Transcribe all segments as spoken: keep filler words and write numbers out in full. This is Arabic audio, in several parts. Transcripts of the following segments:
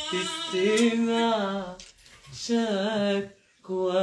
تستمع شكوى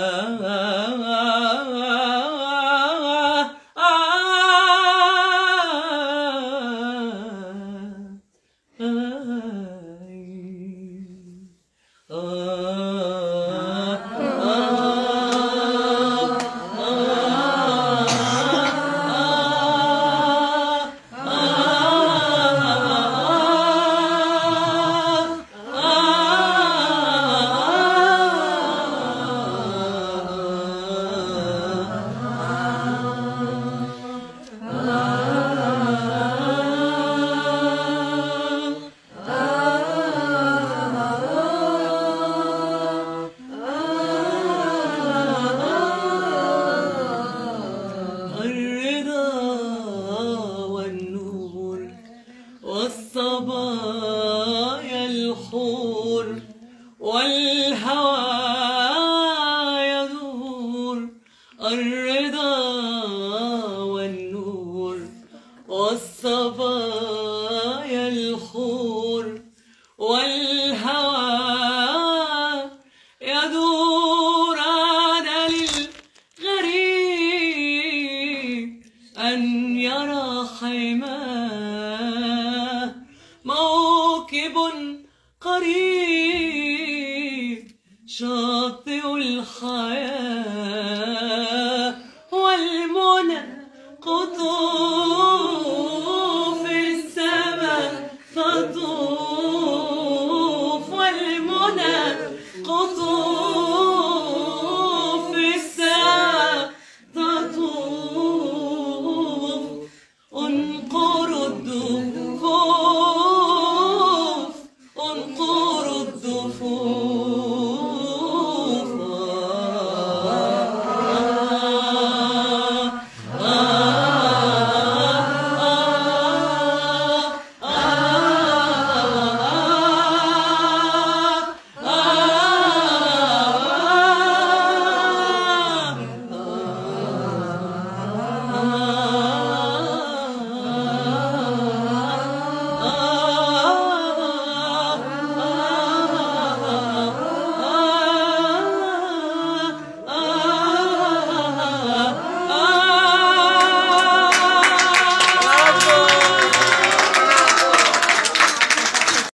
والصبايا الحور والهوى يدور. الرضا والنور والصبايا الحور والهوى يدور. أنا للغريب أن يرى حماه موكب قريب شاطئ الحياة والمنى قطوف السماء تطوف والمنى قطوف السماء تطوف. انقر الدهور